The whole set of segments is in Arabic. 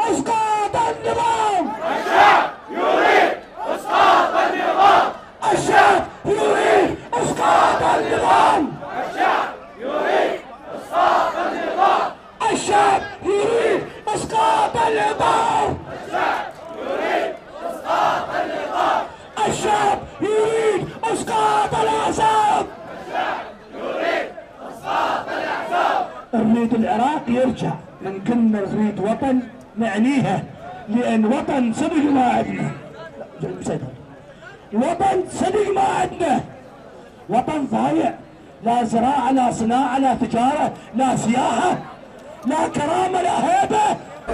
اسقاط النظام. الشعب يريد اسقاط النظام. الشعب يريد اسقاط النظام. الشعب يريد اسقاط النظام. الشعب يريد اسقاط النظام. الشعب يريد اسقاط النظام. الشعب يريد اسقاط الاحزاب. الشعب يريد اسقاط الاحزاب. نريد العراق يرجع، من كنا نريد وطن نعنيها، لان وطن صدق ما عندنا. وطن صدق ما عندنا، وطن ضايع، لا زراعه لا صناعه لا تجاره لا سياحه لا كرامه لا هيبه.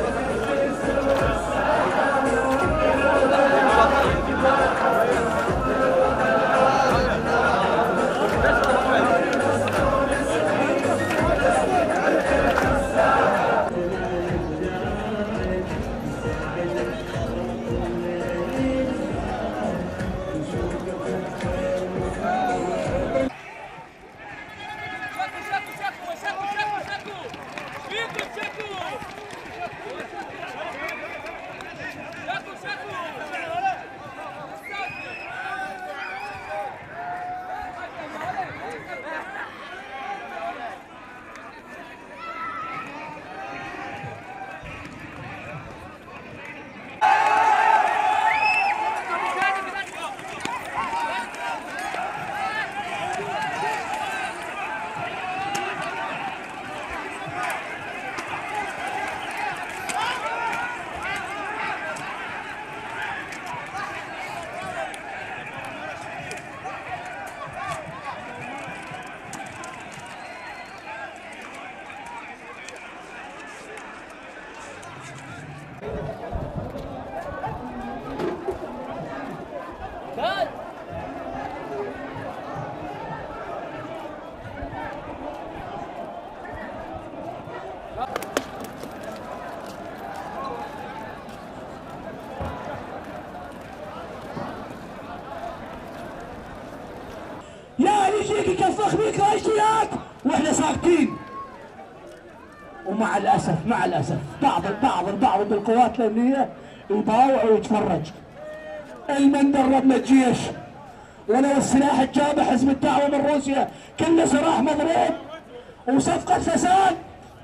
يا يجيك يكفخ بيك راشديات واحنا ساكتين. ومع الاسف بعض بالقوات الامنيه يطاوع ويتفرج. المن دربنا الجيش ولو السلاح الجابه حزب الدعوه من روسيا كله سراح مضروب وصفقه فساد.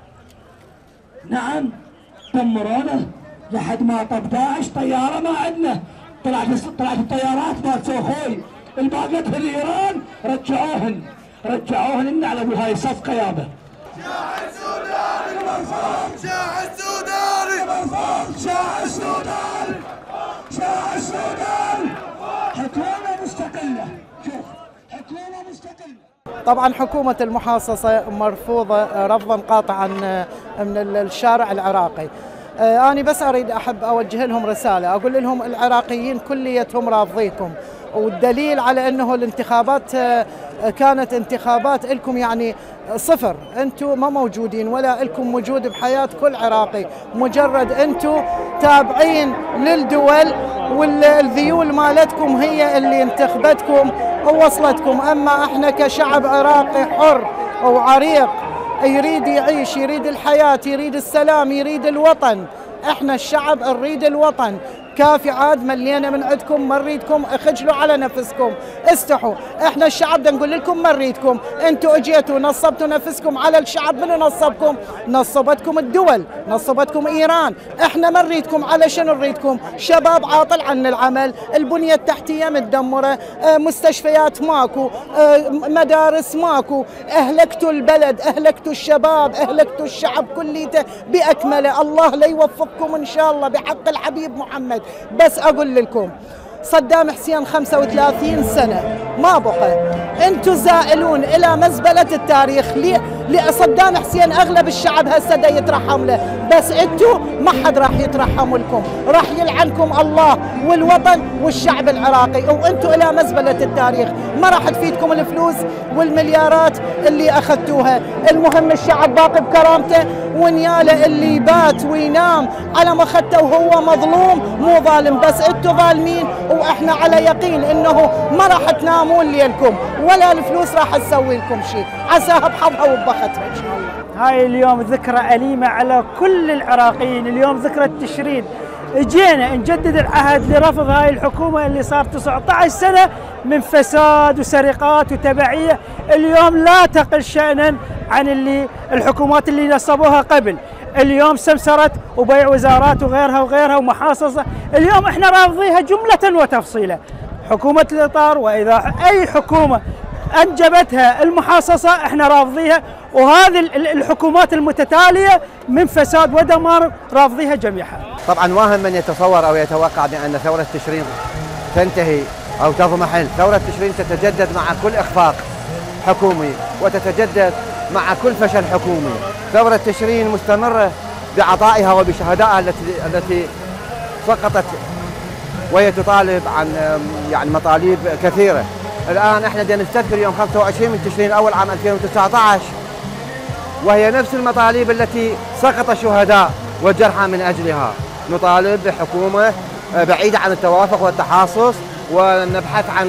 نعم دمرونا لحد ما طب داعش طياره ما عندنا، طلعت الطيارات مالت سوخوي الباقتها لايران رجعوهن لنا على هاي صفقه يابا. شاع السوداني مرفوض. شاع السوداني مرفوض. شاع السودان، شاع السودان حكومه مستقله. شوف حكومه مستقله. طبعا حكومة المحاصصة مرفوضة رفضا قاطعا من الشارع العراقي. أنا بس أحب أوجه لهم رسالة، أقول لهم العراقيين كليتهم رافضيكم، والدليل على أنه الانتخابات كانت انتخابات لكم يعني صفر، أنتم ما موجودين ولا لكم وجود بحياة كل عراقي، مجرد أنتم تابعين للدول والذيول مالتكم هي اللي انتخبتكم ووصلتكم. أما احنا كشعب عراقي حر وعريق يريد يعيش، يريد الحياة، يريد السلام، يريد الوطن. احنا الشعب نريد الوطن. كافي عاد ملينا من عندكم، ما نريدكم، اخجلوا على نفسكم، استحوا. احنا الشعب بدنا نقول لكم ما نريدكم، انتوا اجيتوا نصبتوا نفسكم على الشعب. منو نصبكم؟ نصبتكم الدول، نصبتكم ايران. احنا ما نريدكم. على شنو نريدكم؟ شباب عاطل عن العمل، البنية التحتية متدمرة، مستشفيات ماكو، مدارس ماكو، اهلكتوا البلد، اهلكتوا الشباب، اهلكتوا الشعب كليته باكمله. الله لا يوفقكم ان شاء الله بحق الحبيب محمد. بس أقول لكم صدام حسين 35 سنة ما بقى، انتم زائلون إلى مزبلة التاريخ. صدام حسين أغلب الشعب هسه دا يترحم له، بس انتم ما حد راح يترحم لكم، راح يلعنكم الله والوطن والشعب العراقي، وانتم إلى مزبلة التاريخ. ما راح تفيدكم الفلوس والمليارات اللي أخذتوها. المهم الشعب باقي بكرامته، ونياله اللي بات وينام على مخته وهو مظلوم مو ظالم، بس انتم ظالمين. واحنا على يقين انه ما راح تنامون ليلكم ولا الفلوس راح تسوي لكم شيء، عساها بحظها وبخير. بحقيقتها إن شاء الله. هاي اليوم ذكرى أليمة على كل العراقيين، اليوم ذكرى التشرين. اجينا نجدد العهد لرفض هاي الحكومة اللي صار 19 سنة من فساد وسرقات وتبعية، اليوم لا تقل شأنا عن الحكومات اللي نصبوها قبل. اليوم سمسرت وبيع وزارات وغيرها ومحاصصة، اليوم احنا رافضيها جملة وتفصيلا. حكومة الإطار وإذا أي حكومة أنجبتها المحاصصة احنا رافضيها، وهذه الحكومات المتتالية من فساد ودمار رافضيها جميعها. طبعا واهم من يتصور أو يتوقع بأن ثورة تشرين تنتهي أو تضمحل. ثورة تشرين تتجدد مع كل إخفاق حكومي وتتجدد مع كل فشل حكومي. ثورة تشرين مستمرة بعطائها وبشهدائها التي سقطت وهي تطالب عن يعني مطالب كثيرة. الآن احنا بدنا نستذكر يوم 25 من تشرين الأول عام 2019، وهي نفس المطالب التي سقط الشهداء والجرحى من أجلها. نطالب بحكومة بعيدة عن التوافق والتحاصص، ونبحث عن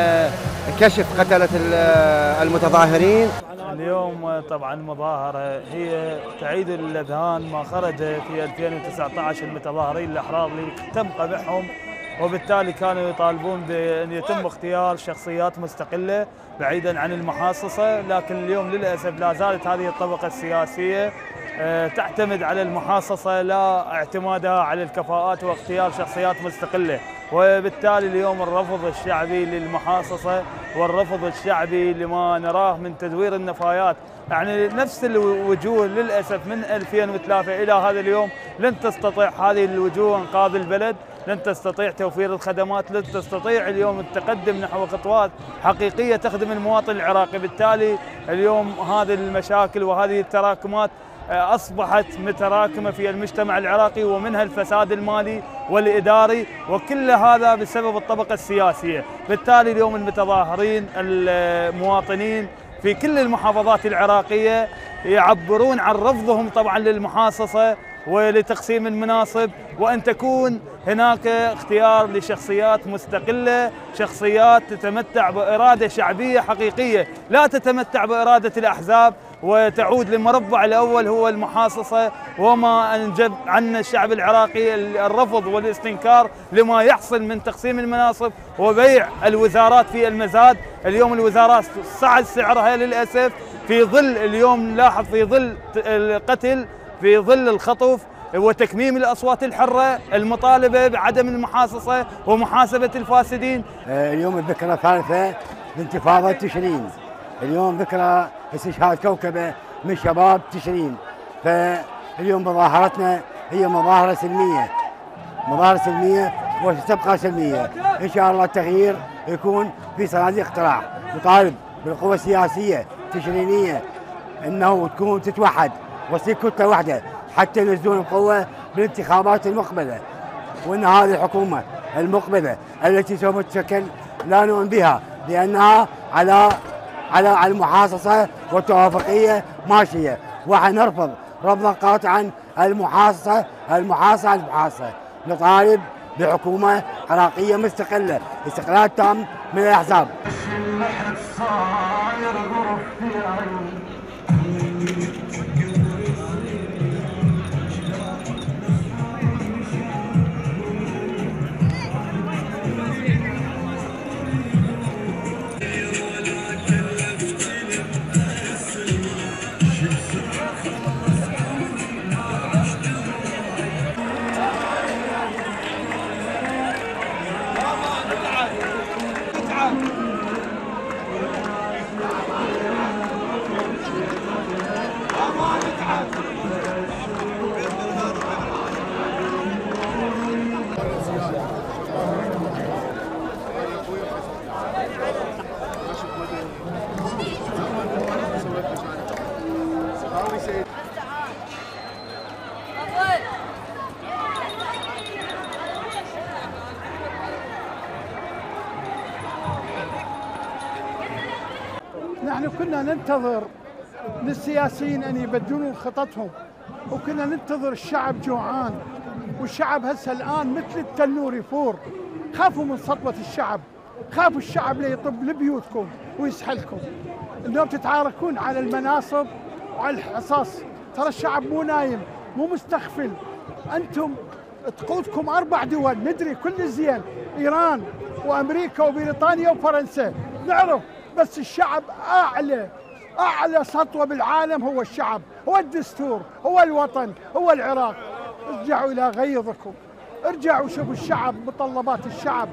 كشف قتلة المتظاهرين. اليوم طبعا مظاهرة هي تعيد الأذهان ما خرج في 2019 المتظاهرين الأحرار اللي تم قمعهم، وبالتالي كانوا يطالبون بأن يتم اختيار شخصيات مستقلة بعيدا عن المحاصصة. لكن اليوم للأسف لا زالت هذه الطبقة السياسية تعتمد على المحاصصة لا اعتمادها على الكفاءات واختيار شخصيات مستقلة، وبالتالي اليوم الرفض الشعبي للمحاصصة والرفض الشعبي لما نراه من تدوير النفايات. يعني نفس الوجوه للأسف من 2003 إلى هذا اليوم لن تستطيع هذه الوجوه إنقاذ البلد، لن تستطيع توفير الخدمات، لن تستطيع اليوم التقدم نحو خطوات حقيقية تخدم المواطن العراقي. بالتالي اليوم هذه المشاكل وهذه التراكمات أصبحت متراكمة في المجتمع العراقي، ومنها الفساد المالي والإداري، وكل هذا بسبب الطبقة السياسية. بالتالي اليوم المتظاهرين المواطنين في كل المحافظات العراقية يعبرون عن رفضهم طبعا للمحاصصة ولتقسيم المناصب، وأن تكون هناك اختيار لشخصيات مستقلة، شخصيات تتمتع بإرادة شعبية حقيقية لا تتمتع بإرادة الأحزاب، وتعود للمربع الأول هو المحاصصة وما أنجب عن الشعب العراقي الرفض والاستنكار لما يحصل من تقسيم المناصب وبيع الوزارات في المزاد. اليوم الوزارات صعد سعرها للأسف في ظل اليوم نلاحظ في ظل القتل، في ظل الخطف وتكميم الأصوات الحرة، المطالبة بعدم المحاصصة ومحاسبة الفاسدين. اليوم الذكرى الثالثة لانتفاضة تشرين، اليوم ذكرى استشهاد كوكبة من شباب تشرين. فاليوم مظاهرتنا هي مظاهرة سلمية، مظاهرة سلمية وستبقى سلمية. إن شاء الله التغيير يكون في صناديق اقتراع. نطالب بالقوى السياسية التشرينية أنه تكون تتوحد وتصير كتلة واحدة حتى ينزلون القوة بالانتخابات المقبلة، وأن هذه الحكومة المقبلة التي سوف تشكل لا نؤمن بها، لأنها على المحاصصة والتوافقية ماشية، وحنرفض رفضا قاطعا المحاصصة. نطالب بحكومة عراقية مستقلة، استقلال تام من الأحزاب. نحن كنا ننتظر للسياسيين أن يبدلون خططهم، وكنا ننتظر الشعب جوعان، والشعب هسه الآن مثل التنور يفور. خافوا من سطوة الشعب، خافوا الشعب ليطب لبيوتكم ويسحلكم. اليوم تتعاركون على المناصب وعلى الحصص. ترى الشعب مو نايم مو مستغفل. انتم تقودكم 4 دول ندري كل زين، ايران وامريكا وبريطانيا وفرنسا نعرف، بس الشعب اعلى سطوه بالعالم هو الشعب، هو الدستور، هو الوطن، هو العراق. ارجعوا الى غيظكم، ارجعوا شوفوا الشعب، متطلبات الشعب،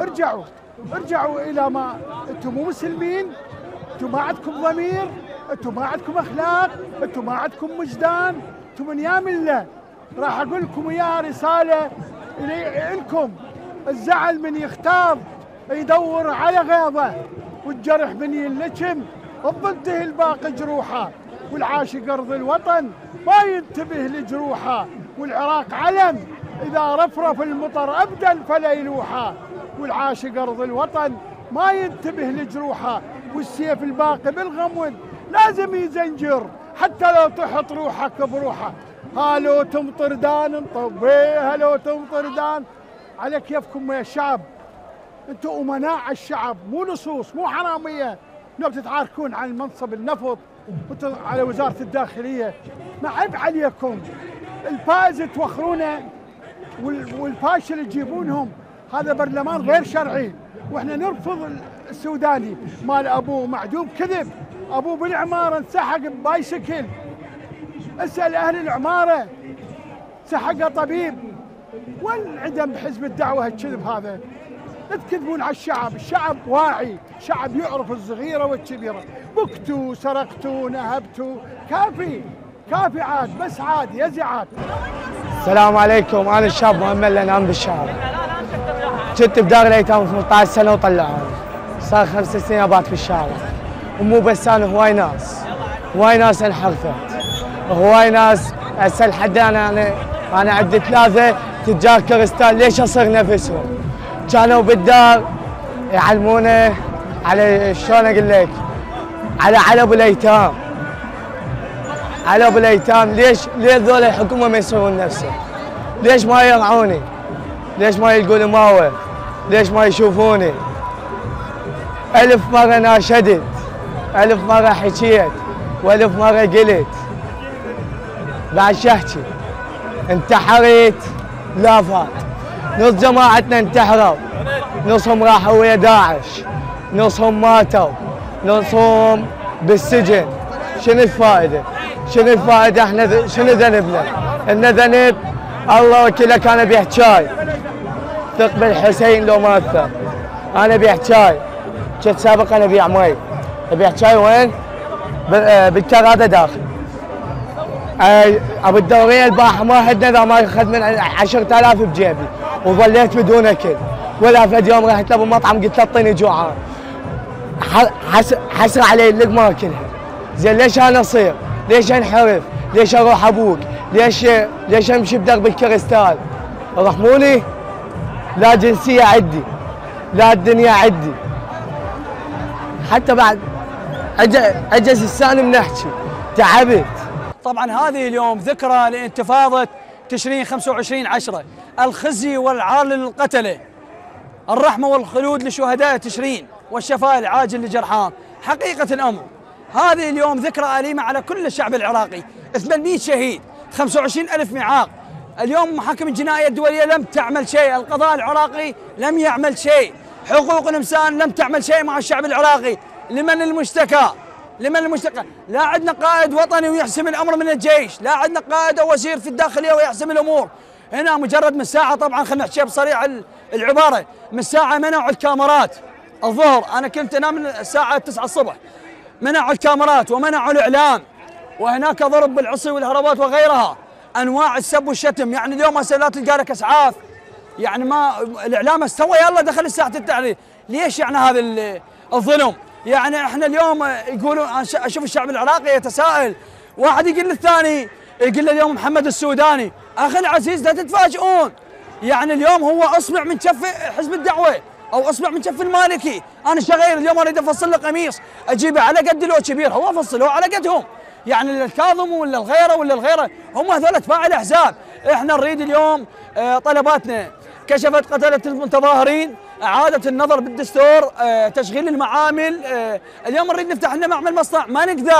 ارجعوا الى ما انتم مو مسلمين، انتم ما عندكم ضمير، انتم ما عندكم اخلاق، انتم ما عندكم وجدان، انتم من يا مله. راح اقول لكم اياها رساله لكم. الزعل من يختار يدور على غيظه، والجرح من ينلجم ضده الباقي جروحه، والعاشق ارض الوطن ما ينتبه لجروحه، والعراق علم اذا رفرف المطر ابدل فلا يلوحه، والعاشق ارض الوطن ما ينتبه لجروحه، والسيف الباقي بالغمود لازم يزنجر حتى لو تحط روحك بروحه. هالو تمطر دان انطب بيه، هالو تمطر دان. على كيفكم يا الشعب، انتم امناء على الشعب، مو لصوص مو حراميه. لو تتعاركون عن منصب النفط على وزاره الداخليه، ما عيب عليكم. الفائز توخرونه والفاشل تجيبونهم. هذا برلمان غير شرعي، واحنا نرفض السوداني مال ابوه معدوم كذب. ابوه بالعماره انسحق ببايسكل، اسال اهل العماره، سحقه طبيب. والعدم بحزب الدعوه هالكذب هذا. لا تكذبون على الشعب، الشعب واعي، شعب يعرف الصغيره والكبيره. بكتوا، سرقتوا، نهبتوا، كافي عاد، بس عاد يزي عاد. السلام عليكم، انا الشاب مؤمن اللي انام بالشارع. كنت بدار الايتام 18 سنه وطلعوني. صار 5 سنين ابات في الشارع. ومو بس انا، هواي ناس انحرفت. هواي ناس هسه لحد انا عندي 3 تجار كريستال. ليش اصير نفسهم؟ كانوا بالدار يعلمونا على شلون اقول لك، على علب الايتام. علب الايتام. ليش ذول الحكومه ما يسوون نفسهم؟ ليش ما يرعوني؟ ليش ما يلقون ماوى؟ ليش ما يشوفوني؟ 1000 مره ناشدت، 1000 مره حكيت، و1000 مره قلت. بعد شحكي انتحرت لافات. نص جماعتنا انتحروا، نصهم راحوا ويا داعش، نصهم ماتوا، نصهم بالسجن. شنو الفائده؟ احنا شنو ذنبنا؟ ان ذنب الله وكيلك. انا ابيع شاي، ثق بالحسين لو ما اثر. انا ابيع شاي، كنت سابق انا ابيع مي. ابيع شاي وين؟ بالكراده داخل. ابو الدوريه البارحه ما حدنا اذا ما اخذ من 10,000 بجيبي، وظليت بدون اكل. ولا فد يوم رحت له بالمطعم قلت له اعطيني جوعان. حسر علي اللقمه اكلها. زين ليش انا اصير؟ ليش انحرف؟ ليش اروح ابوك؟ ليش امشي بدرب الكريستال؟ رحموني. لا جنسيه عندي، لا الدنيا عندي. حتى بعد عجز لساني من احكي، تعبت. طبعا هذه اليوم ذكرى لانتفاضة تشرين 25/10، الخزي والعار للقتلة، الرحمة والخلود لشهداء تشرين، والشفاء العاجل لجرحان. حقيقة الأمر هذه اليوم ذكرى أليمة على كل الشعب العراقي. 800 شهيد، 25,000 معاق. اليوم محاكم الجنائية الدولية لم تعمل شيء، القضاء العراقي لم يعمل شيء، حقوق الإنسان لم تعمل شيء مع الشعب العراقي. لمن المشتكى؟ لا عندنا قائد وطني ويحسم الأمر من الجيش، لا عندنا قائد أو وزير في الداخلية ويحسم الأمور. هنا مجرد من ساعة، طبعا خلينا نحكي بصريح العبارة، من ساعة منعوا الكاميرات الظهر. أنا كنت أنام من الساعة 9 الصبح. منعوا الكاميرات ومنعوا الإعلام، وهناك ضرب بالعصي والهربات وغيرها، أنواع السب والشتم. يعني اليوم هسه لا تلقى لك إسعاف، يعني ما الإعلام استوى يلا دخل ساعة التحرير. ليش يعني هذا الظلم؟ يعني احنا اليوم يقولون، اشوف الشعب العراقي يتساءل، واحد يقول للثاني، يقول له اليوم محمد السوداني. اخي العزيز لا تتفاجئون، يعني اليوم هو اصبع من كف حزب الدعوه او اصبع من كف المالكي. انا شغير اليوم اريد افصل له قميص اجيبه على قد لو كبير، هو افصله على قدهم. يعني الكاظم ولا الغيره هم هذول اتباع الاحزاب. احنا نريد اليوم طلباتنا، كشفت قتله المتظاهرين، إعادة النظر بالدستور، تشغيل المعامل. اليوم نريد نفتح لنا معمل مصنع، ما نقدر.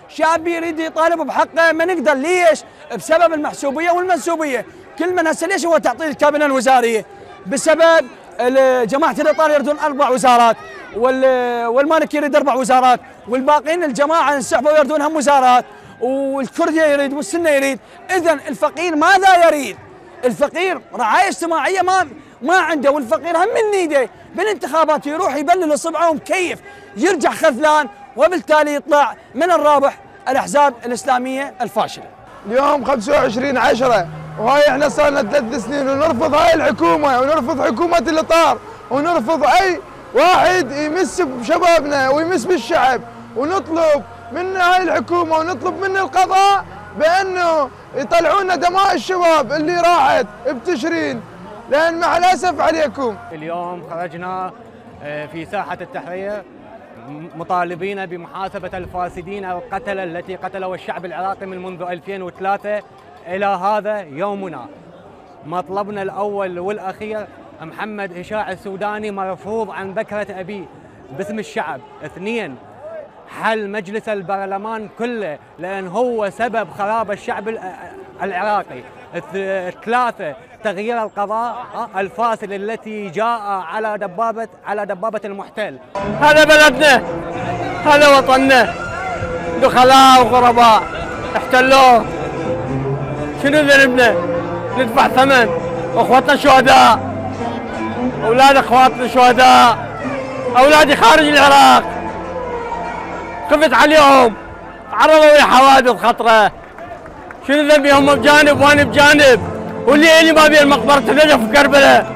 شاب يريد يطالب بحقه ما نقدر. ليش؟ بسبب المحسوبيه والمنسوبيه. كل من هسه ليش هو تعطيل الكابينه الوزاريه؟ بسبب جماعه الاطار يريدون 4 وزارات، والمالك يريد 4 وزارات، والباقيين الجماعه انسحبوا يريدون هم وزارات، والكرديه يريد والسنه يريد. اذا الفقير ماذا يريد؟ الفقير رعايه اجتماعيه ما عنده، والفقير هم من ايده بالانتخابات يروح يبلل اصبعه ومكيف، يرجع خذلان، وبالتالي يطلع من الرابح الاحزاب الاسلاميه الفاشله. اليوم 25/10 وهاي احنا صار لنا 3 سنين ونرفض هاي الحكومه ونرفض حكومه الاطار ونرفض اي واحد يمس بشبابنا ويمس بالشعب، ونطلب من هاي الحكومه ونطلب من القضاء بانه يطلعونا دماء الشباب اللي راحت بتشرين، لان مع الاسف عليكم. اليوم خرجنا في ساحه التحرير مطالبين بمحاسبه الفاسدين القتله التي قتلوا الشعب العراقي منذ 2003 الى هذا يومنا. مطلبنا الاول والاخير محمد هشاع السوداني مرفوض عن بكره ابيه باسم الشعب. 2 حل مجلس البرلمان كله لان هو سبب خراب الشعب العراقي. 3 تغيير القضاء الفاسد التي جاء على دبابه المحتل. هذا بلدنا، هذا وطننا، دخلاء وغرباء احتلوه. شنو ذنبنا؟ ندفع ثمن. اخوتنا شهداء، اولاد اخواتنا شهداء، اولادي خارج العراق خفت عليهم، تعرضوا لحوادث خطره. شنو ذنبي؟ هم بجانب وانا بجانب، واللي الي ما بين مقبره النجف وكربلاء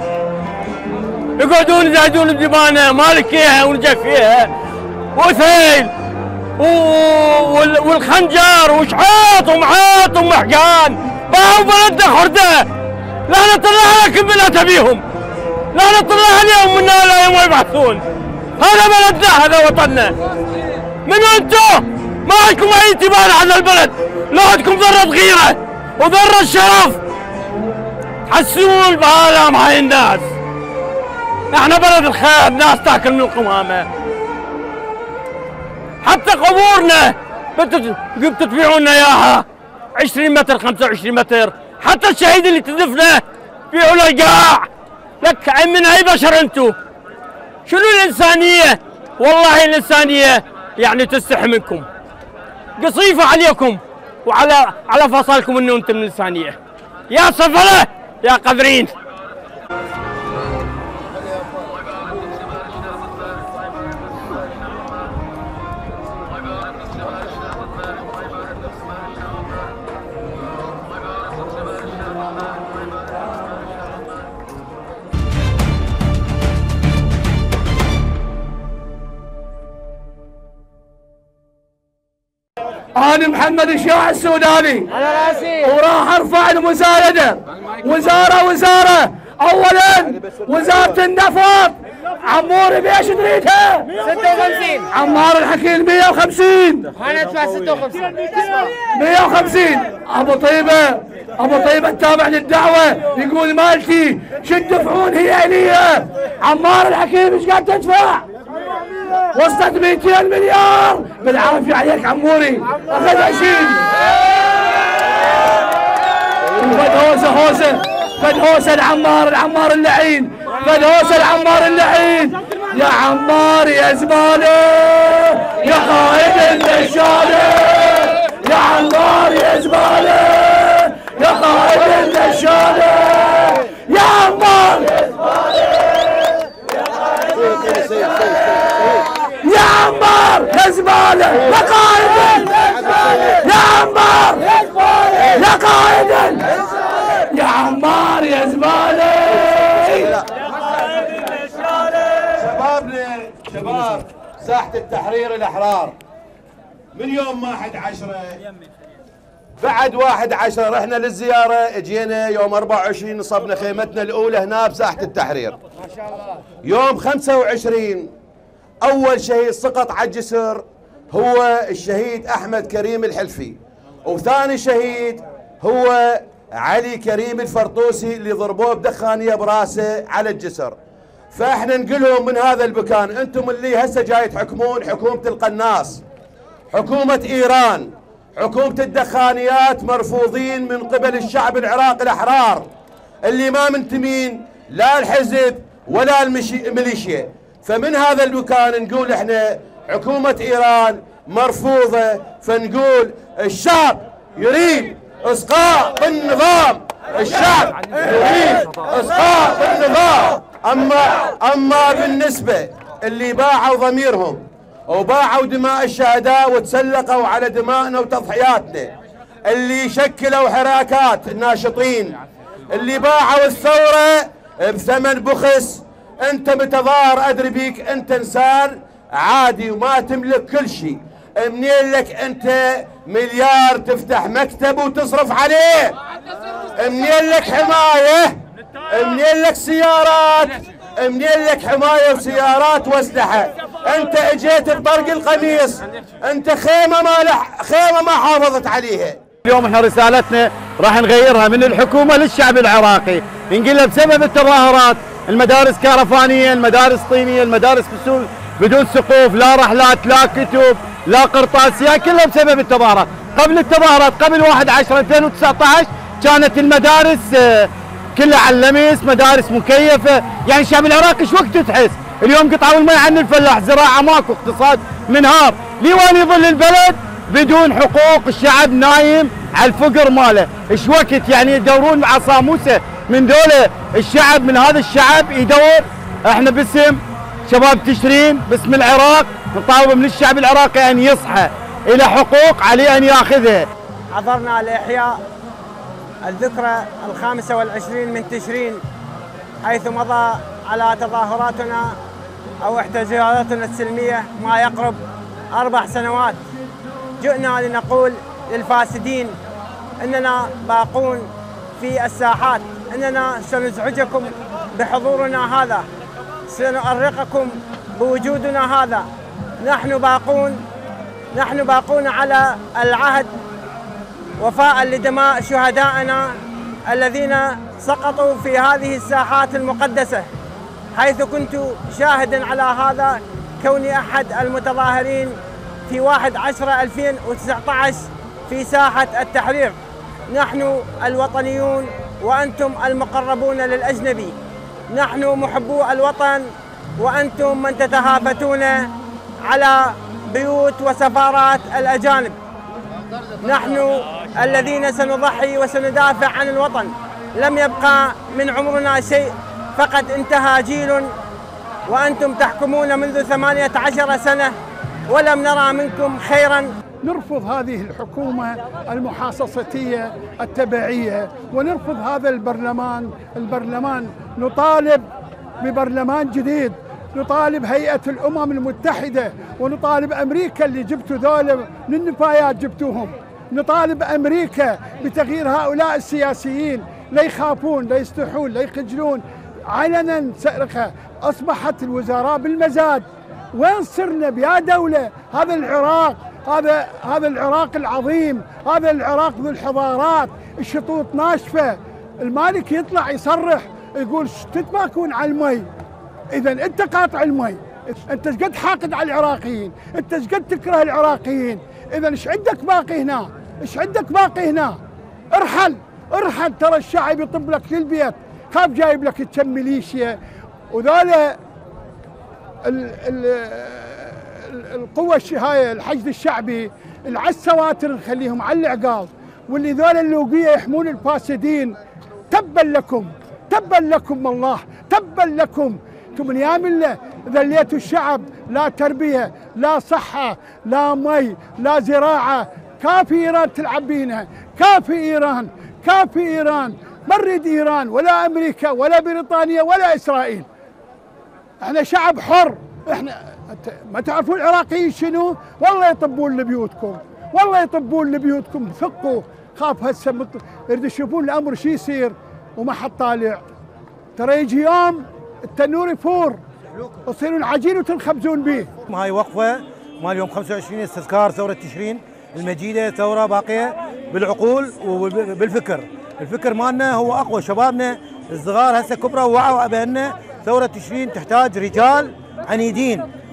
يقعدون يزايدون بدمانه مالك اياها ونجف فيها وثيل والخنجر وشحاط ومعاط ومحقان. باعوا بلدنا خرده. لعنة الله عليكم بلا تبيهم، لعنة الله عليهم من لا يوم يبعثون. هذا بلدنا، هذا وطننا. من انتم ما عندكم اي اعتبار على البلد، لو عندكم ذره غيره وذره شرف تحسون بهالام هاي الناس. احنا بلد الخير، ناس تاكل من القمامه. حتى قبورنا بتدفعونا اياها 20 متر 25 متر. حتى الشهيد اللي تدفنه بيعوا له القاع. لك من اي بشر انتم؟ شنو الانسانيه؟ والله الانسانيه يعني تستحي منكم، قصيفه عليكم وعلى فصلكم انه انتم من الانسانيه. يا سفله يا قذرين. أنا محمد هشاع السوداني على راسي، وراح ارفع المساندة وزارة. اولا وزارة النفط عموري بيش تريدها؟ 56. عمار الحكيم 150. انا ادفع 56. 150. ابو طيبه التابع للدعوه يقول مالتي شو تدفعون هي اليه؟ عمار الحكيم ايش قاعد تدفع؟ وصلت 200 مليار بالعافيه عليك عموري. اخذ 20. فد هوسه العمار اللعين. فد هوسه العمار اللعين. يا عمار يا زباله يا قائد النشاله. يا عمار يا زباله يا قائد النشاله. يا عمار يا زباله يا قائد النشاله. يا عمار يا زباله يا قائد. يا عمار يا زباله يا قائد. يا عمار يا زباله. شباب ساحة التحرير الأحرار من يوم 1/10 بعد 1/10 رحنا للزيارة. اجينا يوم 24 نصبنا خيمتنا الأولى هنا بساحة التحرير. ما شاء الله. يوم 25 أول شهيد سقط على الجسر هو الشهيد أحمد كريم الحلفي، وثاني شهيد هو علي كريم الفرطوسي اللي ضربوه بدخانية براسه على الجسر. فاحنا نقولهم من هذا المكان انتم اللي هسه جاي تحكمون حكومة القناص، حكومة إيران، حكومة الدخانيات مرفوضين من قبل الشعب العراقي الأحرار اللي ما منتمين لا الحزب ولا الميليشيا. فمن هذا المكان نقول احنا حكومة إيران مرفوضة، فنقول الشعب يريد إسقاط النظام، الشعب يريد إسقاط النظام. أما بالنسبة اللي باعوا ضميرهم وباعوا دماء الشهداء وتسلقوا على دمائنا وتضحياتنا، اللي شكلوا حراكات الناشطين، اللي باعوا الثورة بثمن بخس، انت متظاهر ادري بيك، انت انسان عادي وما تملك كل شيء، منين لك انت مليار تفتح مكتب وتصرف عليه؟ منين لك حماية؟ منين لك سيارات؟ منين لك حماية وسيارات واسلحة؟ انت اجيت بطرق القميص، انت خيمة ما حافظت عليها. اليوم احنا رسالتنا راح نغيرها من الحكومة للشعب العراقي، نقول بسبب التظاهرات المدارس كهرفانية، المدارس طينية، المدارس بدون سقوف، لا رحلات، لا كتب، لا قرطاسية، كلها بسبب التظاهرات. قبل التظاهرات قبل 1/10/2019 كانت المدارس كلها على اللمس، مدارس مكيفة، يعني الشعب العراقي ايش وقت تحس؟ اليوم قطعوا الماء عن الفلاح، زراعة ماكو، اقتصاد منهار، لوين يظل البلد؟ بدون حقوق، الشعب نايم على الفقر ماله، ايش وقت يعني يدورون مع صاموسه من دولة الشعب، من هذا الشعب يدور. احنا باسم شباب تشرين، باسم العراق، نطالب من الشعب العراقي ان يصحى الى حقوق عليه ان ياخذها. حضرنا لاحياء الذكرى 25 من تشرين، حيث مضى على تظاهراتنا او احتجاجاتنا السلمية ما يقرب 4 سنوات. جئنا لنقول للفاسدين اننا باقون في الساحات، اننا سنزعجكم بحضورنا هذا، سنؤرقكم بوجودنا هذا. نحن باقون على العهد وفاء لدماء شهدائنا الذين سقطوا في هذه الساحات المقدسة، حيث كنت شاهدا على هذا كوني أحد المتظاهرين في 1/10/2019 في ساحة التحرير. نحن الوطنيون وأنتم المقربون للأجنبي، نحن محبو الوطن وأنتم من تتهافتون على بيوت وسفارات الأجانب. نحن الذين سنضحي وسندافع عن الوطن. لم يبقى من عمرنا شيء، فقد انتهى جيل وأنتم تحكمون منذ 18 سنة ولم نرى منكم خيرا. نرفض هذه الحكومة المحاصصتية التبعية، ونرفض هذا البرلمان. نطالب ببرلمان جديد، نطالب هيئة الأمم المتحدة، ونطالب أمريكا اللي جبتوا ذولا من النفايات جبتوهم، نطالب أمريكا بتغيير هؤلاء السياسيين، لا يخافون، لا يستحون، لا يخجلون. علنا سرقة أصبحت الوزراء بالمزاد. وين صرنا بيا دولة؟ هذا العراق، هذا العراق العظيم، هذا العراق ذو الحضارات، الشطوط ناشفة. المالك يطلع يصرح يقول تتباكون على المي. إذا أنت قاطع المي، أنت ايش قد حاقد على العراقيين، أنت ايش قد تكره العراقيين. إذا ايش عندك باقي هنا؟ ايش عندك باقي هنا؟ ارحل، ترى الشعب يطب لك للبيت، خاف جايب لك كم ميليشيا وذولا القوة هاي الحشد الشعبي على السواتر نخليهم على العقال، واللي ذولا اللوقية يحمون الفاسدين. تبا لكم الله، تبا لكم. انتم من ايام الله ذليتوا الشعب، لا تربية، لا صحة، لا مي، لا زراعة. كافي ايران تلعب بينا، كافي ايران، ما نريد ايران ولا امريكا ولا بريطانيا ولا اسرائيل. احنا شعب حر. احنا ما تعرفون العراقيين شنو؟ والله يطبون لبيوتكم، ثقوا. خاف هسه يريد يشوفون الامر شو يصير وما حد طالع. ترى يجي يوم التنور يفور، تصيرون عجين وتنخبزون به. هاي وقفه مال يوم 25 استذكار ثوره تشرين المجيده، ثوره باقيه بالعقول وبالفكر. الفكر مالنا هو اقوى. شبابنا الصغار هسه كبروا ووعوا بان ثوره تشرين تحتاج رجال عنيدين،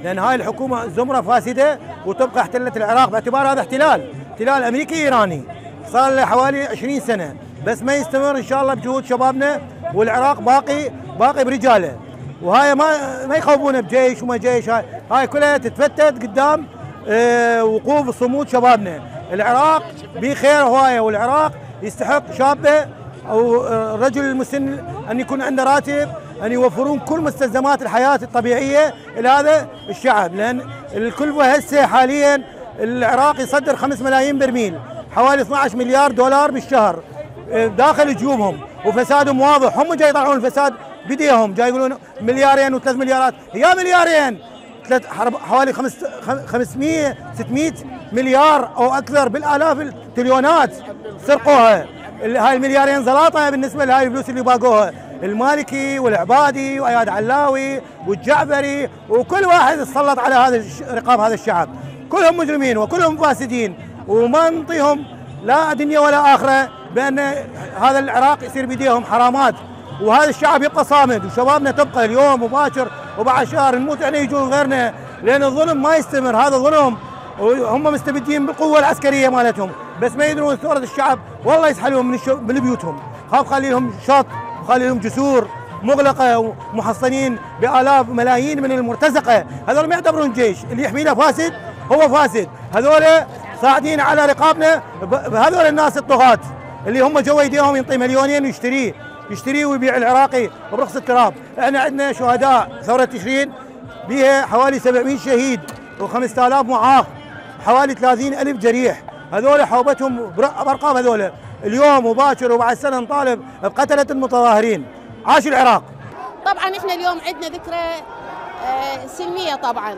لان هاي الحكومه زمره فاسده وتبقى احتلت العراق باعتبار هذا احتلال امريكي ايراني صار له حوالي 20 سنه، بس ما يستمر ان شاء الله بجهود شبابنا، والعراق باقي برجاله، وهاي ما يخوفونه بجيش وما جيش، هاي كلها تتفتت قدام وقوف صمود شبابنا. العراق بخير هوايه، والعراق يستحق شابه او الرجل المسن ان يكون عنده راتب، ان يوفرون كل مستلزمات الحياه الطبيعيه لهذا الشعب، لان الكلفه هسه حاليا العراق يصدر 5 ملايين برميل، حوالي 12 مليار دولار بالشهر داخل جيوبهم، وفسادهم واضح، هم جاي يطلعون الفساد بديهم، جاي يقولون مليارين و3 مليارات، هي مليارين حوالي 500 600 مليار او اكثر بالالاف التريليونات سرقوها. هاي المليارين زلاطه بالنسبه لهاي الفلوس اللي باقوها، المالكي والعبادي واياد علاوي والجعفري وكل واحد تسلط على هذا رقاب هذا الشعب، كلهم مجرمين وكلهم فاسدين، وما نعطيهم لا دنيا ولا اخره بان هذا العراق يصير بيديهم حرامات، وهذا الشعب يبقى صامد، وشبابنا تبقى اليوم وباكر وبعد شهر نموت احنا يجون غيرنا، لان الظلم ما يستمر، هذا ظلم، وهم مستبدين بالقوه العسكريه مالتهم، بس ما يدرون ثوره الشعب والله يسحلهم من بيوتهم، خاف خلي لهم شط وخلي لهم جسور مغلقه ومحصنين بالاف ملايين من المرتزقه، هذول ما يعتبرون جيش، اللي يحمينا فاسد هو فاسد، هذول صاعدين على رقابنا بهذول الناس الطغاة اللي هم جوا يديهم ينطي مليونين ويشتري ويبيع العراقي برخص التراب. احنا عندنا شهداء ثورة تشرين بها حوالي 700 شهيد و5000 معاق، حوالي 30,000 جريح، هذول حوبتهم بارقام هذول، اليوم وباكر وبعد سنه نطالب بقتلة المتظاهرين. عاش العراق. طبعا احنا اليوم عندنا ذكرى سلمية طبعا،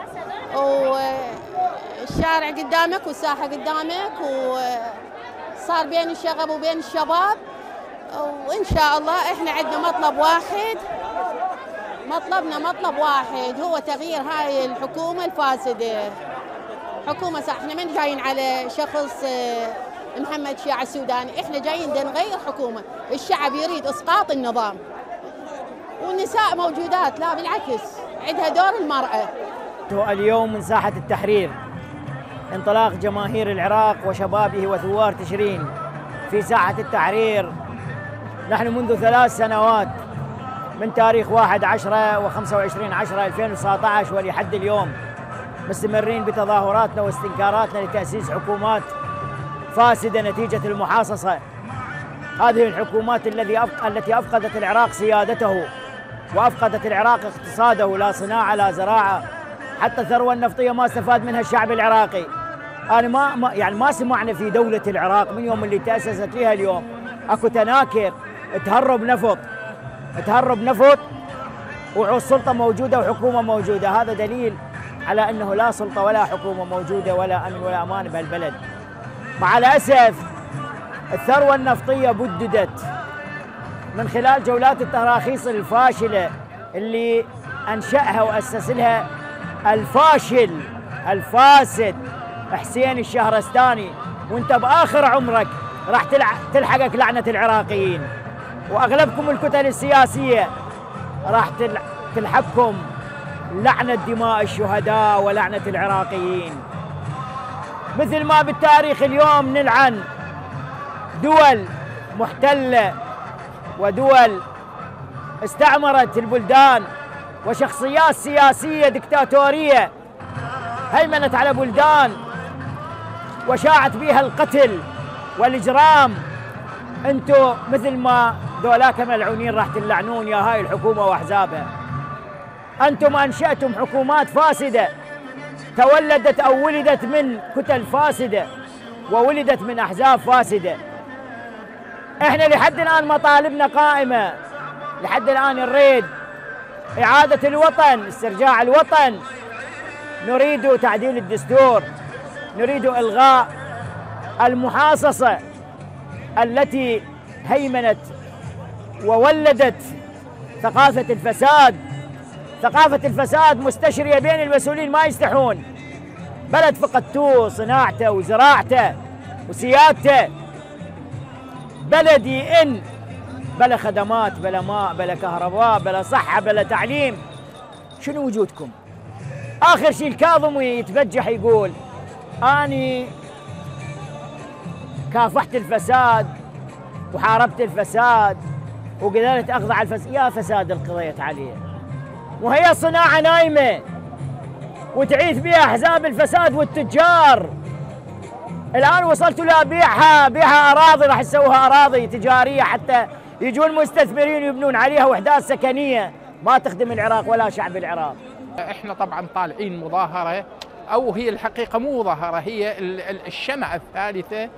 والشارع قدامك والساحة قدامك، وصار بين الشغب وبين الشباب، وإن شاء الله إحنا عندنا مطلب واحد، مطلبنا مطلب واحد هو تغيير هاي الحكومة الفاسدة. حكومة صح، إحنا من جايين على شخص محمد شيع السوداني، إحنا جايين نغير حكومة، الشعب يريد إسقاط النظام، والنساء موجودات، لا بالعكس عندها دور المرأة. اليوم من ساحة التحرير انطلاق جماهير العراق وشبابه وثوار تشرين في ساحة التحرير. نحن منذ 3 سنوات من تاريخ 1/10 و25/10/2019 ولحد اليوم مستمرين بتظاهراتنا واستنكاراتنا لتأسيس حكومات فاسدة نتيجة المحاصصة. هذه الحكومات التي أفقدت العراق سيادته وأفقدت العراق اقتصاده، لا صناعة لا زراعة، حتى الثروة النفطية ما استفاد منها الشعب العراقي. أنا ما سمعنا في دولة العراق من يوم اللي تأسست فيها اليوم أكو تناكر تهرب نفط والسلطة موجودة وحكومة موجودة. هذا دليل على أنه لا سلطة ولا حكومة موجودة ولا أمن ولا أمان بهالبلد. مع الأسف الثروة النفطية بددت من خلال جولات التراخيص الفاشلة اللي أنشأها وأسس لها الفاسد حسين الشهرستاني، وانت بآخر عمرك راح تلحقك لعنة العراقيين، وأغلبكم الكتل السياسية راح تلحقكم لعنة دماء الشهداء ولعنة العراقيين. مثل ما بالتاريخ اليوم نلعن دول محتلة ودول استعمرت البلدان وشخصيات سياسية دكتاتورية هيمنت على بلدان وشاعت بها القتل والإجرام. انتم مثل ما ذولاك ملعونين راح تلعنون يا هاي الحكومة وأحزابها. أنتم أنشأتم حكومات فاسدة تولدت أو ولدت من كتل فاسدة وولدت من أحزاب فاسدة. احنا لحد الآن مطالبنا قائمة، لحد الآن نريد إعادة الوطن، استرجاع الوطن، نريد تعديل الدستور، نريد إلغاء المحاصصة التي هيمنت وولدت ثقافة الفساد. ثقافة الفساد مستشرية بين المسؤولين ما يستحون. بلد فقدتوه صناعته وزراعته وسيادته، بلدي إن بلا خدمات بلا ماء بلا كهرباء بلا صحة بلا تعليم، شنو وجودكم؟ آخر شيء الكاظمي يتبجح يقول أني كافحت الفساد وحاربت الفساد وقدرت أقضي على الفساد. يا فساد اللي قضيت عليه، وهي صناعة نايمة وتعيث بها أحزاب الفساد والتجار. الآن وصلتوا لا بيعها أراضي، راح يسووها أراضي تجارية حتى يجون مستثمرين يبنون عليها وحدات سكنية ما تخدم العراق ولا شعب العراق. احنا طبعا طالعين مظاهرة، أو هي الحقيقة مو مظاهرة، هي الشمعة الثالثة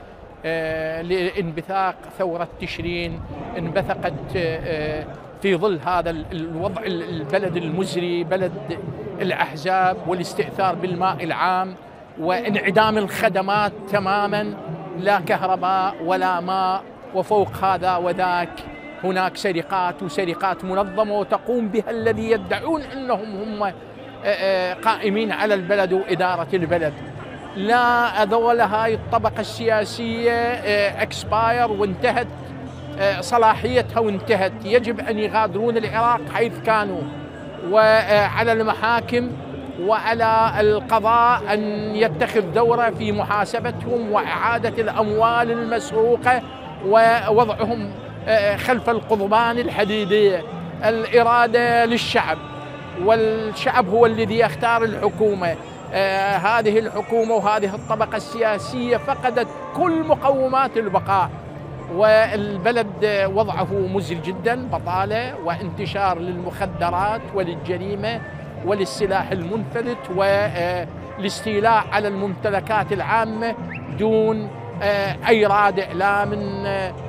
لانبثاق ثورة تشرين. انبثقت في ظل هذا الوضع البلد المزري، بلد الأحزاب والاستئثار بالماء العام وانعدام الخدمات تماما، لا كهرباء ولا ماء، وفوق هذا وذاك هناك سرقات وسرقات منظمة وتقوم بها الذي يدعون أنهم هم قائمين على البلد وإدارة البلد. لا هذول هاي الطبقة السياسية اكسباير وانتهت صلاحيتها وانتهت، يجب أن يغادرون العراق حيث كانوا، وعلى المحاكم وعلى القضاء أن يتخذ دوره في محاسبتهم وإعادة الأموال المسروقة ووضعهم خلف القضبان الحديدية. الإرادة للشعب، والشعب هو الذي يختار الحكومة. هذه الحكومة وهذه الطبقة السياسية فقدت كل مقومات البقاء، والبلد وضعه مزري جدا، بطالة وانتشار للمخدرات وللجريمة وللسلاح المنفلت والاستيلاء على الممتلكات العامة دون أي رادع، لا من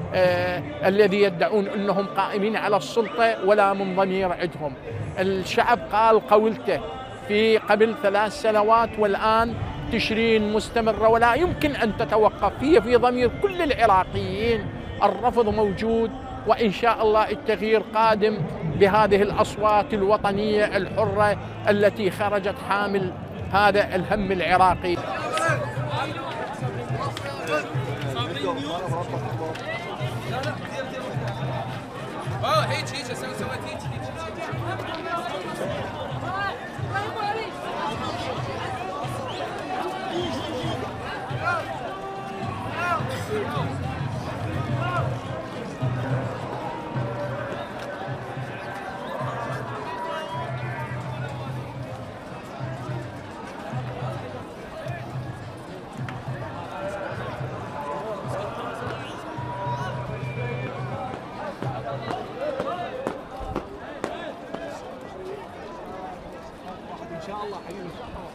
الذي يدعون أنهم قائمين على السلطة ولا من ضمير عندهم. الشعب قال قولته في قبل 3 سنوات، والآن تشرين مستمرة ولا يمكن أن تتوقف. هي في ضمير كل العراقيين، الرفض موجود، وإن شاء الله التغيير قادم بهذه الأصوات الوطنية الحرة التي خرجت حامل هذا الهم العراقي. إن شاء الله حبيبي.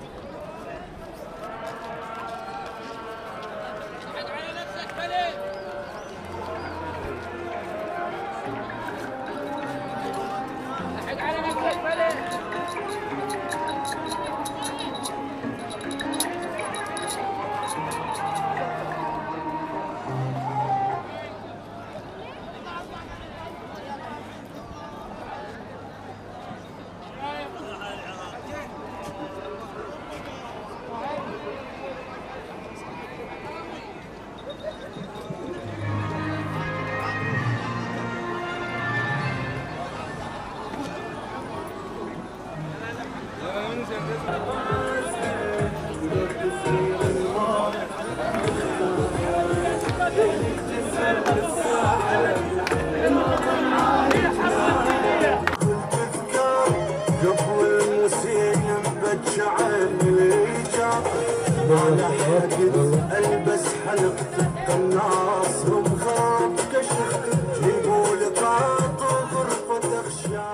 البس حلقة القناص ومخاف كشخ يقول قاط غرفة اخشى.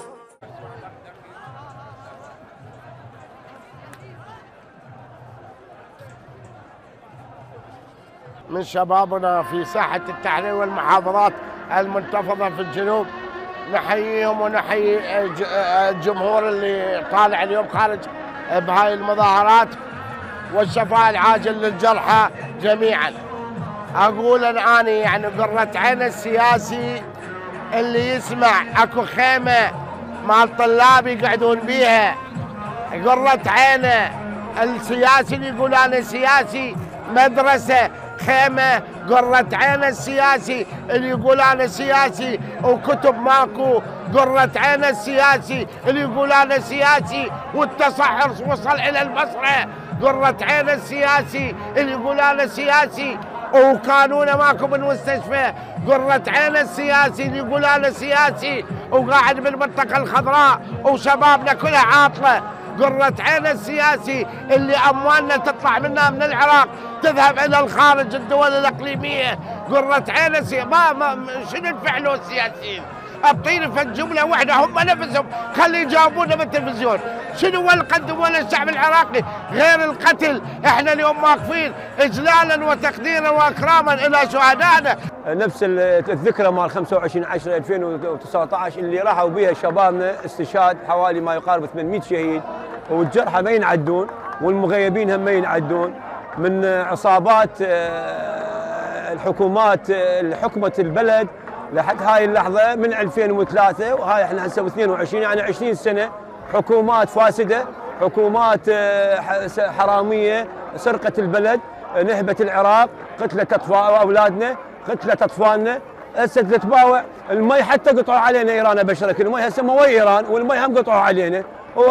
من شبابنا في ساحة التحرير والمحافظات المنتفضة في الجنوب، نحييهم ونحيي الجمهور اللي طالع اليوم خارج بهاي المظاهرات، والشفاء العاجل للجرحى جميعا. اقول اني يعني قرة عين السياسي اللي يسمع اكو خيمة مال طلاب يقعدون بيها، قرة عينه السياسي اللي يقول انا سياسي مدرسة خيمة قرة عين السياسي اللي يقول أنا سياسي وكتب ماكو، قرة عين السياسي اللي يقول أنا سياسي والتصحر وصل إلى البصرة، قرة عين السياسي اللي يقول أنا سياسي وقانونه ماكو بالمستشفى، قرة عين السياسي اللي يقول أنا سياسي وقاعد بالمنطقة الخضراء وشبابنا كلها عاطلة، قرة عين السياسي اللي أموالنا تطلع منها من العراق تذهب إلى الخارج الدول الإقليمية، قرة عين السياسي شنو الفعل السياسيين؟ أعطيني في الجملة واحدة هم نفسهم خلي يجاوبونا بالتلفزيون، شنو اللي قدموا لنا الشعب العراقي غير القتل؟ احنا اليوم واقفين إجلالا وتقديرا وإكراما إلى شهدائنا. نفس الذكرى مال 25/10/2019 اللي راحوا بها شبابنا استشهاد حوالي ما يقارب 800 شهيد، والجرحى ما ينعدون والمغيبين هم ما ينعدون من عصابات الحكومات اللي حكمت البلد لحد هاي اللحظة من 2003، وهاي احنا هسه 22 يعني 20 سنة حكومات فاسدة، حكومات حرامية سرقت البلد، نهبت العراق، قتلت أولادنا، قتلت أطفالنا، هسه تتباوع المي حتى قطعوا علينا إيران أبشرك، المي هسه مي إيران والمي هم قطعوا علينا،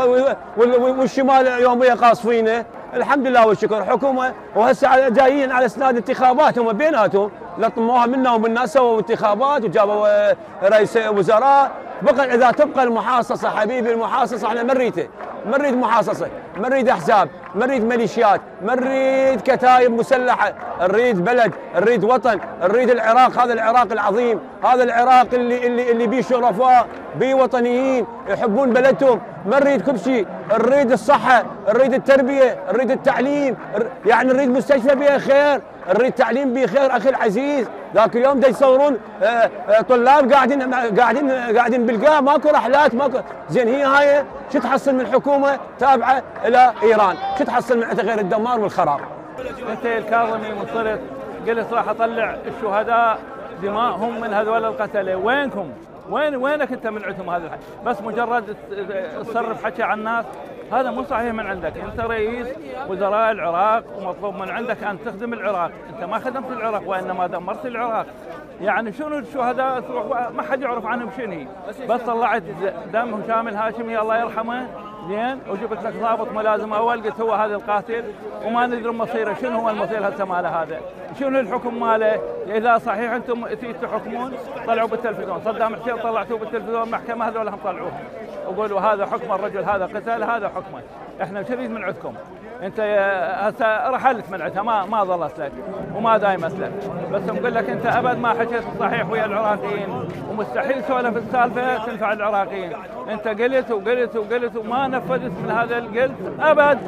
والشمال يوميا قاصفينه، الحمد لله والشكر حكومة، وهسه جايين على اسناد انتخابات هم بيناتهم لطموها منا ومنا، سووا انتخابات وجابوا رئيس وزراء، بقى اذا تبقى المحاصصه حبيبي المحاصصه احنا ما نريده، ما نريد محاصصه، ما نريد احزاب، ما نريد ميليشيات، ما نريد كتائب مسلحه، نريد بلد، نريد وطن، نريد العراق، هذا العراق العظيم، هذا العراق اللي بيه شرفاء، بيه وطنيين يحبون بلدهم، ما نريد كل شيء، نريد الصحه، نريد التربيه، نريد التعليم، يعني نريد مستشفى بها خير، نريد تعليم بيه خير اخي العزيز، ذاك اليوم دا يصورون طلاب قاعدين بالقاع ماكو رحلات ماكو، زين هي هاي شو تحصل من حكومه تابعه الى ايران؟ شو تحصل من عندها غير الدمار والخراب؟ انت الكاظمي وصلت قلت راح اطلع الشهداء دماءهم من هذول القتله، وينكم؟ وينك انت من عندهم هذا الحكي؟ بس مجرد تصرف حكي عن الناس، هذا مو صحيح من عندك، انت رئيس وزراء العراق ومطلوب من عندك ان تخدم العراق، انت ما خدمت العراق وانما دمرت العراق، يعني شنو الشهداء ما حد يعرف عنهم شنو هي، بس طلعت دم هشام الهاشمي الله يرحمه زين، وجبت لك ضابط ملازم اول قلت هو هذا القاتل وما ندري مصيره، شنو هو المصير هسه ماله هذا؟ شنو الحكم ماله؟ اذا صحيح انتم تحكمون طلعوا بالتلفزيون، صدام حسين طلعتوه بالتلفزيون المحكمه هذول هم طلعوه وقولوا هذا حكم الرجل، هذا قتل، هذا حكمه، احنا ايش نريد من عندكم؟ انت هسه رحلت من عندها ما ظلت لك وما دايمت لك، بس نقول لك انت ابد ما حكيت الصحيح ويا العراقيين، ومستحيل سولف السالفه تنفع العراقيين، انت قلت وقلت وقلت وما نفذت من هذا القلت ابد.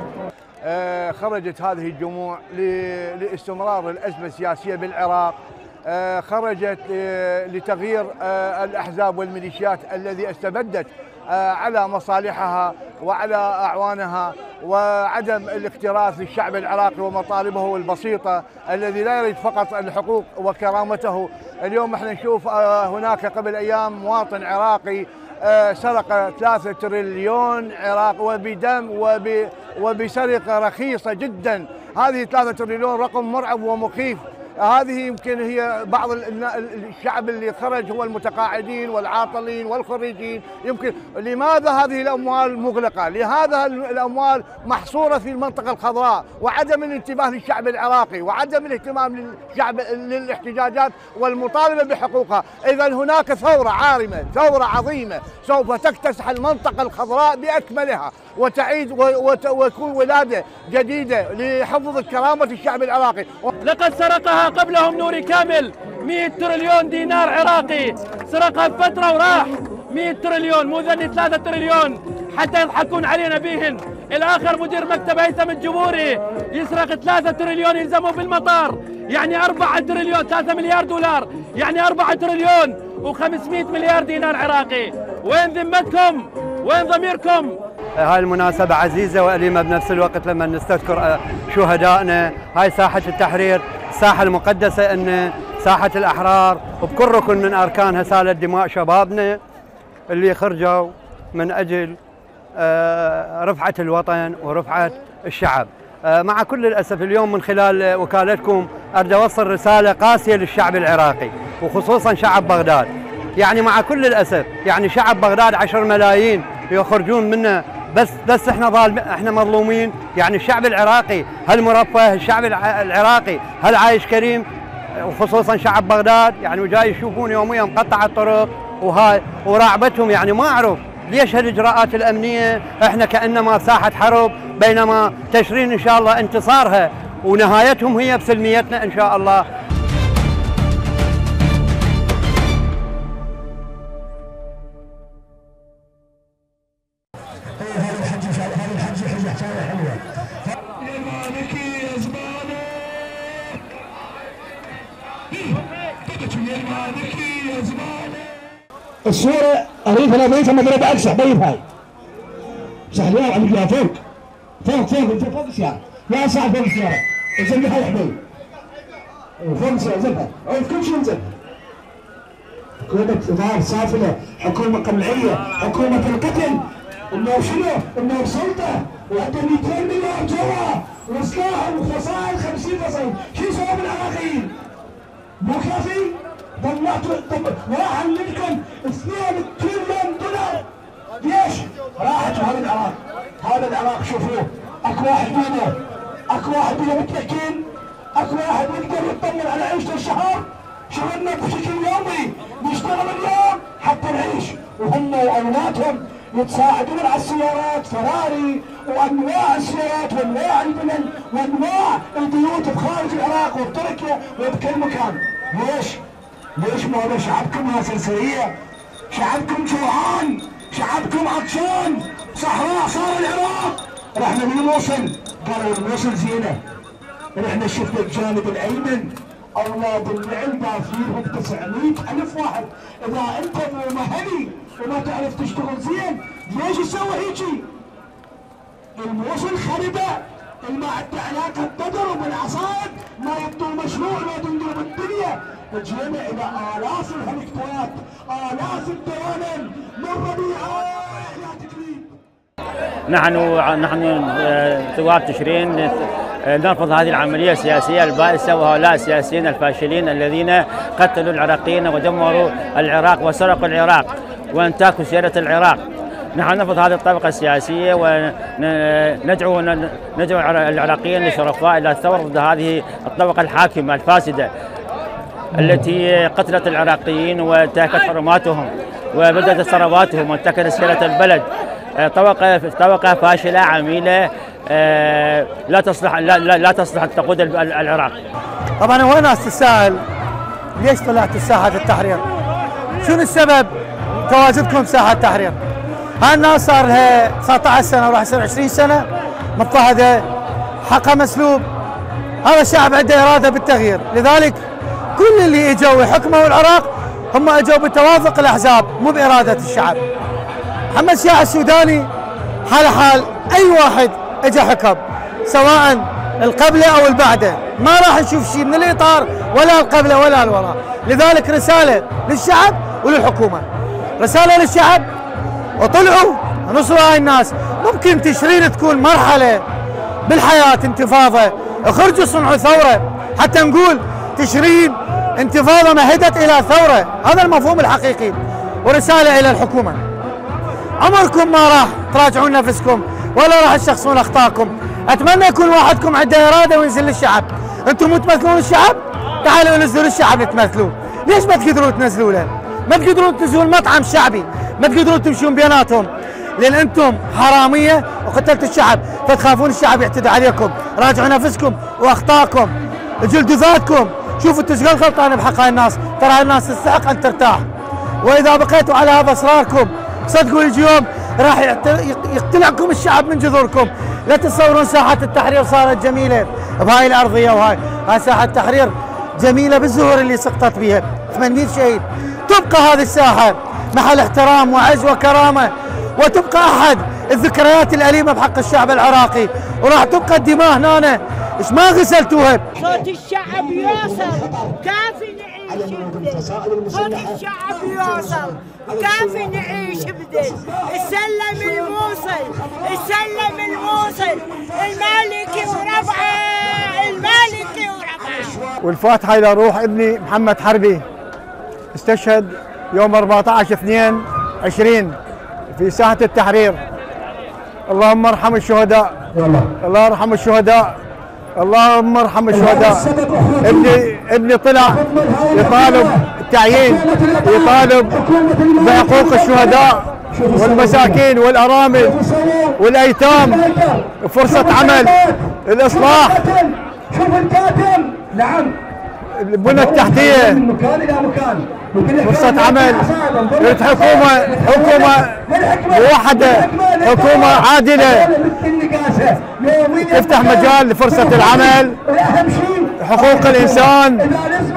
خرجت هذه الجموع لاستمرار الازمه السياسيه بالعراق، خرجت لتغيير الاحزاب والميليشيات الذي استبدت على مصالحها وعلى أعوانها وعدم الاكتراث للشعب العراقي ومطالبه البسيطة الذي لا يريد فقط الحقوق وكرامته. اليوم احنا نشوف هناك قبل أيام مواطن عراقي سرق 3 تريليون عراق وبدم وبسرقة رخيصة جدا. هذه 3 تريليون رقم مرعب ومخيف. هذه يمكن هي بعض الشعب اللي خرج هو المتقاعدين والعاطلين والخريجين. يمكن لماذا هذه الأموال مغلقة؟ لهذا الأموال محصورة في المنطقة الخضراء، وعدم الانتباه للشعب العراقي وعدم الاهتمام للشعب للاحتجاجات والمطالبة بحقوقها. إذا هناك ثورة عارمة، ثورة عظيمة سوف تكتسح المنطقة الخضراء بأكملها وتعيد وتكون ولادة جديدة لحفظ كرامة الشعب العراقي. لقد سرقها قبلهم نوري كامل 100 تريليون دينار عراقي، سرقها بفترة وراح 100 تريليون، مو ذني 3 تريليون حتى يضحكون علينا بيهن. الآخر مدير مكتب هيثم الجبوري يسرق 3 تريليون يلزموا بالمطار، يعني 4 تريليون 3 مليار دولار، يعني 4 تريليون و500 مليار دينار عراقي. وين ذمتكم؟ وين ضميركم؟ هاي المناسبة عزيزة وأليمة بنفس الوقت لما نستذكر شهدائنا. هاي ساحة التحرير، الساحة المقدسة أن ساحة الأحرار، وبكل ركن من أركانها سالت دماء شبابنا اللي خرجوا من أجل رفعة الوطن ورفعة الشعب. مع كل الأسف اليوم من خلال وكالتكم أريد أوصل رسالة قاسية للشعب العراقي وخصوصا شعب بغداد. يعني مع كل الأسف يعني شعب بغداد 10 ملايين يخرجون منه، بس احنا مظلومين. يعني الشعب العراقي هل مرفه؟ الشعب العراقي هل عايش كريم؟ وخصوصا شعب بغداد يعني وجاي يشوفون يوميا مقطع الطرق وهاي وراعبتهم. يعني ما أعرف ليش هالإجراءات الأمنية؟ احنا كأنما ساحة حرب، بينما تشرين إن شاء الله انتصارها ونهايتهم هي بسلميتنا إن شاء الله. الصورة أريد أنا بيتها مضرب أكسح بيت هاي سهلين على الجهة فوق السيارة يا صاحب فوق السيارة انزل هاي حبيبي فوق السيارة انزلها كل شيء انزل. حكومة إدارة سافلة، حكومة قمعية، حكومة القتل، إنه شنو؟ إنه بسلطة وعندهم 200 مليار جوا وسلاح وفصائل 50 فصيل، شو يسوون بالعراقيين؟ مو كافي؟ راح لكم 2 تريليون دولار. ليش؟ راحت هذا العراق، هذا العراق شوفوه، اكو واحد بيده، اكو واحد بيده متأكين، اكو واحد يقدر يطمن على عيشته الشهر، شغلنا بشكل يومي، نشتغل اليوم حتى نعيش، وهم واولادهم يتساعدون على السيارات فراري وانواع السيارات وانواع البنن وانواع البيوت بخارج العراق وبتركيا وبكل مكان. ليش ما هذا شعبكم يا سلسلية؟ شعبكم جوعان، شعبكم عطشان، صحراء صار العراق. رحنا من الموصل قالوا الموصل زينة، رحنا شفنا الجانب الايمن اولاد العلبة فيهم 900,000 واحد. اذا انت مو مهني وما تعرف تشتغل زين ليش تسوي هيجي؟ الموصل خربة، ما عنده علاقة بدر وبالعصائب، ما يبدو المشروع ما تنظر بالدنيا. جينا الى الاف الهليكوبترات، الاف الدوالب من ربيعه الى تكريم. نحن ثوار تشرين نرفض هذه العملية السياسية البائسة وهؤلاء السياسيين الفاشلين الذين قتلوا العراقيين ودمروا العراق وسرقوا العراق وانتهكوا سيادة العراق. نحن نرفض هذه الطبقة السياسية وندعو العراقيين الشرفاء إلى الثورة ضد هذه الطبقة الحاكمة الفاسدة التي قتلت العراقيين وانتهكت حرماتهم وبدت ثرواتهم وانتهكت سيادة البلد. طبقة فاشلة عميلة لا تصلح أن تقود العراق. طبعا هو ناس تساءل ليش طلعتوا ساحة التحرير؟ شنو السبب تواجدكم ساحة التحرير؟ هاي الناس صار لها 19 سنة وراح يصير 20 سنة مضطهدة، حقها مسلوب. هذا الشعب عنده إرادة بالتغيير، لذلك كل اللي اجوا يحكموا العراق هم اجوا بتوافق الاحزاب مو بإرادة الشعب. محمد شياع السوداني حال اي واحد اجى حكم سواء القبله او البعده، ما راح نشوف شيء من الاطار ولا القبله ولا الوراء. لذلك رساله للشعب وللحكومه، رساله للشعب وطلعوا نصروا هاي الناس. ممكن تشرين تكون مرحله بالحياه انتفاضه، اخرجوا صنعوا ثوره حتى نقول تشرين انتفاضه مهدت الى ثوره، هذا المفهوم الحقيقي. ورساله الى الحكومه، عمركم ما راح تراجعون نفسكم ولا راح تشخصون اخطائكم. اتمنى يكون واحدكم عنده اراده وينزل للشعب. انتم مو تمثلون الشعب؟ تعالوا ننزلوا للشعب نتمثلوه. ليش ما تقدرون تنزلوا له؟ ما تقدرون تنزلون مطعم شعبي، ما تقدرون تمشون بيناتهم، لان انتم حراميه وقتلتوا الشعب، فتخافون الشعب يعتدي عليكم. راجعوا نفسكم واخطائكم، جلدوا ذاتكم، شوفوا انتم ايش غلطان بحق هاي الناس، ترى هاي الناس تستحق ان ترتاح. واذا بقيتوا على هذا اصراركم صدقوا يجي يوم راح يقتلعكم الشعب من جذوركم. لا تتصورون ساحة التحرير صارت جميلة بهاي الأرضية، هاي ساحة التحرير جميلة بالزهور اللي سقطت بها 800 شهيد. تبقى هذه الساحة محل احترام وعز وكرامة، وتبقى أحد الذكريات الأليمة بحق الشعب العراقي، وراح تبقى الدماء هنا ايش ما غسلتوها؟ صوت الشعب يوصل كافي نعيش بدل، صوت الشعب يوصل كافي نعيش بدل، السلم الموصل السلم الموصل، المالكي وربعه المالكي وربعه. والفاتحه الى روح ابني محمد حربي، استشهد يوم 14/2/20 في ساحه التحرير. اللهم ارحم الشهداء، الله يرحم الشهداء، اللهم ارحم الشهداء. ابني طلع يطالب التعيين، يطالب بحقوق الشهداء والمساكين والارامل والايتام، فرصه عمل، الاصلاح، شوف الكاتم. نعم البنى التحتيه، فرصه عمل، يريد حكومه موحده، حكومه عادله تفتح مجال لفرصه العمل، حقوق الانسان.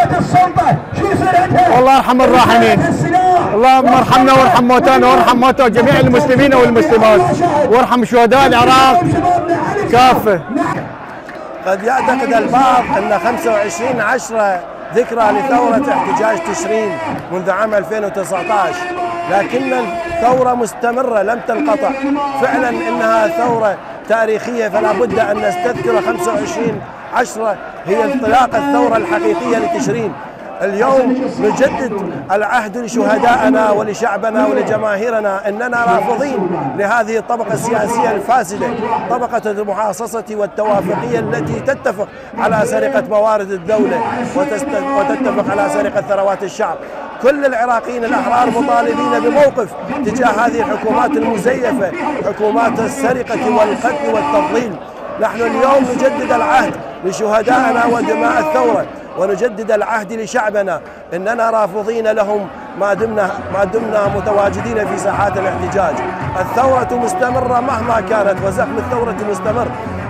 والله يرحم الراحمين، اللهم ارحمنا وارحم موتانا وارحم موتى جميع المسلمين والمسلمات، وارحم شهداء العراق كافه. قد يعتقد البعض أن 25/10 ذكرى لثورة احتجاج تشرين منذ عام 2019، لكن الثورة مستمرة لم تنقطع. فعلا إنها ثورة تاريخية، فلا بد أن نستذكر 25/10 هي انطلاق الثورة الحقيقية لتشرين. اليوم نجدد العهد لشهدائنا ولشعبنا ولجماهيرنا أننا رافضين لهذه الطبقة السياسية الفاسدة، طبقة المحاصصة والتوافقية التي تتفق على سرقة موارد الدولة وتتفق على سرقة ثروات الشعب. كل العراقيين الأحرار مطالبين بموقف تجاه هذه الحكومات المزيفة، حكومات السرقة والقتل والتضليل. نحن اليوم نجدد العهد لشهدائنا ودماء الثورة، ونجدد العهد لشعبنا اننا رافضين لهم ما دمنا متواجدين في ساحات الاحتجاج. الثورة مستمرة مهما كانت، وزخم الثورة مستمر.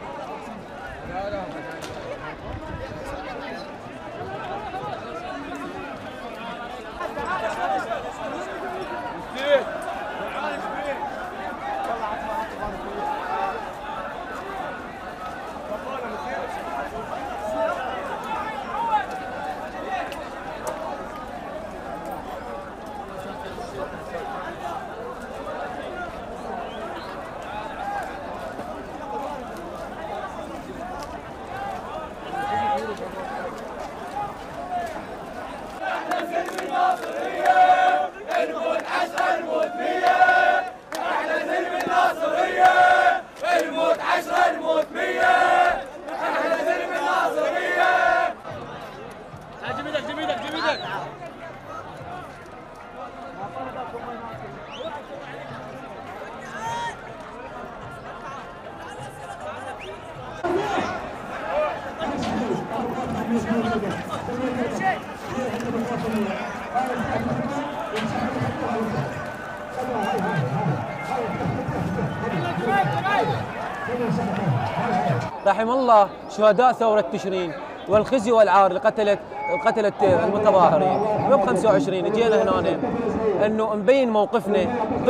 رحم الله شهداء ثورة تشرين والخزي والعار اللي قتلت المتظاهرين. يوم 25 جينا هنا انه نبين موقفنا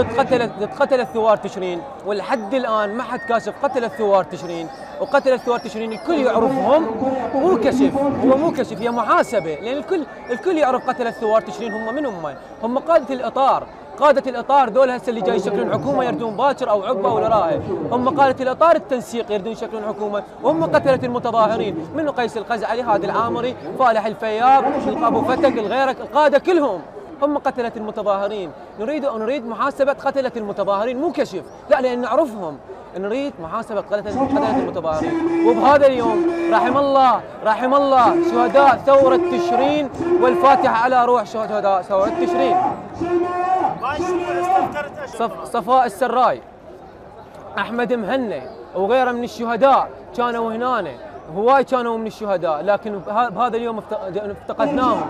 ضد قتلت ثوار تشرين، ولحد الان ما حد كاشف قتل الثوار تشرين، وقتل الثوار تشرين الكل يعرفهم، مو كشف، هو مو كشف، هي محاسبه، لان الكل يعرف قتل الثوار تشرين هم من هم قادة الإطار. قادة الإطار دول هسه اللي جاي يشكلون حكومة يردون باكر أو عقبة أو وراءه، هم قادة الإطار التنسيق يردون يشكلون حكومة، وهم قتلة المتظاهرين، منو قيس القزعلي، هادي العامري، فالح الفياب، أبو فتك، الغيرك، القادة كلهم هم قتلة المتظاهرين. نريد محاسبة قتلة المتظاهرين، مو كشف، لا، لأن نعرفهم. نريد محاسبة قتلة المتظاهرين. وبهذا اليوم رحم الله شهداء ثورة تشرين، والفاتحة على روح شهداء ثورة تشرين. صفاء السراي، أحمد مهني وغيره من الشهداء كانوا هنا، هواي كانوا من الشهداء، لكن بهذا اليوم افتقدناهم،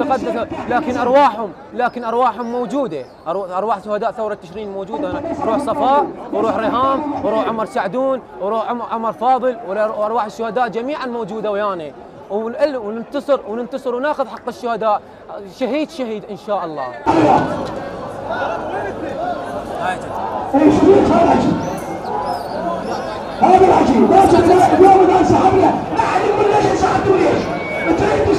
لكن أرواحهم موجودة، أرواح شهداء ثورة تشرين موجودة هنا، روح صفاء وروح ريهام وروح عمر سعدون وروح عمر فاضل، وأرواح الشهداء جميعا موجودة ويانا، وننتصر وناخذ حق الشهداء شهيد إن شاء الله. هذا الحكي بس اليوم الان سحبنا تريدوا ليش؟ تريدوا